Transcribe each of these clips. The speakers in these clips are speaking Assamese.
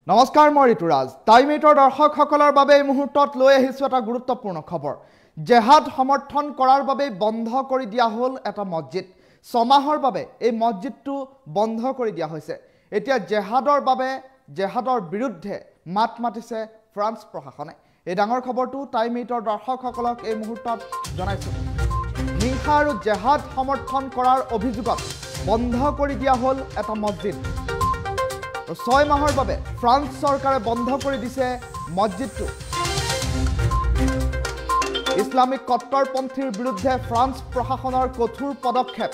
নমস্কাৰ মই ঋতুৰাজ টাইমেটৰ দৰ্শকসকলৰ বাবে এই মুহূৰ্তত লৈ আহিছোঁ এটা গুৰুত্বপূৰ্ণ খবৰ জেহাদ সমৰ্থন কৰাৰ বাবে বন্ধ কৰি দিয়া হ'ল এটা মছজিদ ছমাহৰ বাবে এই মছজিদটো বন্ধ কৰি দিয়া হৈছে এতিয়া জেহাদৰ বিৰুদ্ধে মাত মাতিছে ফ্ৰান্স প্ৰশাসনে এই ডাঙৰ খবৰটো টাইমেটৰ দৰ্শকসকলক এই মুহূৰ্তত জনাইছোঁ হিংসা আৰু জেহাদ সমৰ্থন কৰাৰ অভিযোগত বন্ধ কৰি দিয়া হ'ল এটা মছজিদ 6 মাহৰ বাবে ফ্ৰান্স চৰকাৰে বন্ধ কৰি দিছে মছজিদটো ইছলামিক কট্টৰপন্থীৰ বিৰুদ্ধে ফ্ৰান্স প্ৰশাসনৰ কঠোৰ পদক্ষেপ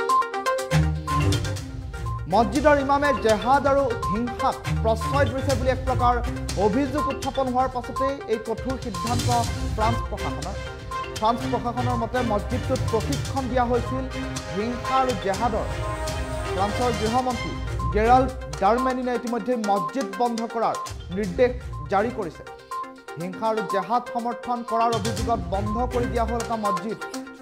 মছজিদৰ ইমামে জেহাদ আৰু হিংসাক প্ৰশ্ৰয় দিছে বুলি এক প্ৰকাৰ অভিযোগ উত্থাপন হোৱাৰ পাছতে এই কঠোৰ সিদ্ধান্ত ফ্ৰান্স প্ৰশাসনৰ মতে মছজিদটোত প্ৰশিক্ষণ দিয়া হৈছিল হিংসা আৰু জেহাদৰ ফ্ৰান্সৰ গৃহমন্ত্ৰী গেৰাল্ড ডাৰমেনিনে ইতিমধ্যে মছজিদ বন্ধ কৰাৰ নিৰ্দেশ জাৰি কৰিছে হিংসা আৰু জেহাদ সমৰ্থন কৰাৰ অভিযোগত বন্ধ কৰি দিয়া হ'ল এটা মছজিদ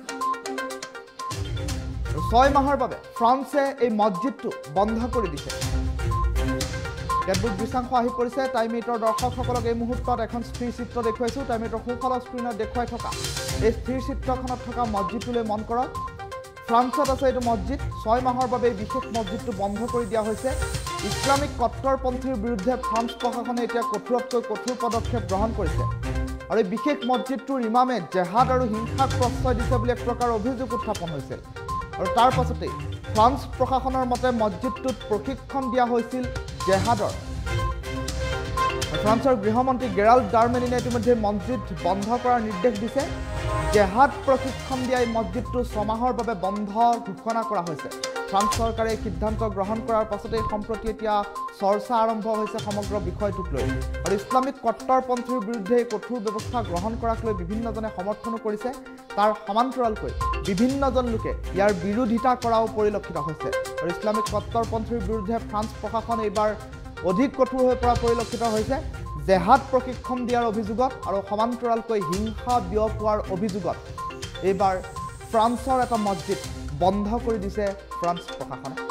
6 মাহৰ বাবে ফ্ৰান্সে এই মছজিদটো বন্ধ কৰি দিছে কেতবোৰ দৃশ্যাংশ আহি পৰিছে টাইমেটৰ দৰ্শকসকলক এই মুহূৰ্তত এখন স্থিৰ চিত্ৰ দেখুৱাইছোঁ টাইমেটৰ সোঁফালৰ স্ক্ৰীনত দেখুৱাই থকা এই স্থিৰ চিত্ৰখনত থকা মছজিদটোলৈ মন কৰক ফ্ৰান্সত আছে এইটো মছজিদ 6 মাহৰ বাবে বিশেষ মছজিদটো বন্ধ কৰি দিয়া হৈছে ইছলামিক কট্টৰপন্থীৰ বিৰুদ্ধে ফ্ৰান্স প্ৰশাসনে এতিয়া কঠোৰতকৈ কঠোৰ পদক্ষেপ গ্ৰহণ কৰিছে আৰু এই বিশেষ মছজিদটোৰ ইমামে জেহাদ আৰু হিংসাক প্ৰশ্ৰয় দিছে বুলি এক প্ৰকাৰ অভিযোগ উত্থাপন হৈছিল আৰু তাৰ পাছতে ফ্ৰান্স প্ৰশাসনৰ মতে মছজিদটোত প্ৰশিক্ষণ দিয়া হৈছিল জেহাদৰ ফ্ৰান্সৰ গৃহমন্ত্ৰী গেৰাল্ড ডাৰমেনিনে ইতিমধ্যে মছজিদ বন্ধ কৰাৰ নিৰ্দেশ দিছে জেহাদ প্ৰশিক্ষণ দিয়া এই মছজিদটো 6 মাহৰ বাবে বন্ধ ঘোষণা কৰা হৈছে ফ্ৰান্স চৰকাৰে সিদ্ধান্ত গ্ৰহণ কৰাৰ পাছতে সম্প্ৰতি এতিয়া চৰ্চা আৰম্ভ হৈছে সমগ্ৰ বিষয়টোক লৈ আৰু ইছলামিক কট্টৰপন্থীৰ বিৰুদ্ধে কঠোৰ ব্যৱস্থা গ্ৰহণ কৰাক লৈ বিভিন্নজনে সমৰ্থনো কৰিছে তাৰ সমান্তৰালকৈ বিভিন্নজন লোকে ইয়াৰ বিৰোধিতা কৰাও পৰিলক্ষিত হৈছে আৰু ইছলামিক কট্টৰপন্থীৰ বিৰুদ্ধে ফ্ৰান্স প্ৰশাসন এইবাৰ অধিক কঠোৰ হৈ পৰা পৰিলক্ষিত হৈছে জেহাদ প্ৰশিক্ষণ দিয়াৰ অভিযোগত আৰু সমান্তৰালকৈ হিংসা বিয়পোৱাৰ অভিযোগত এইবাৰ ফ্ৰান্সৰ এটা মছজিদ বন্ধ কৰি দিছে ফ্ৰান্স প্ৰশাসনে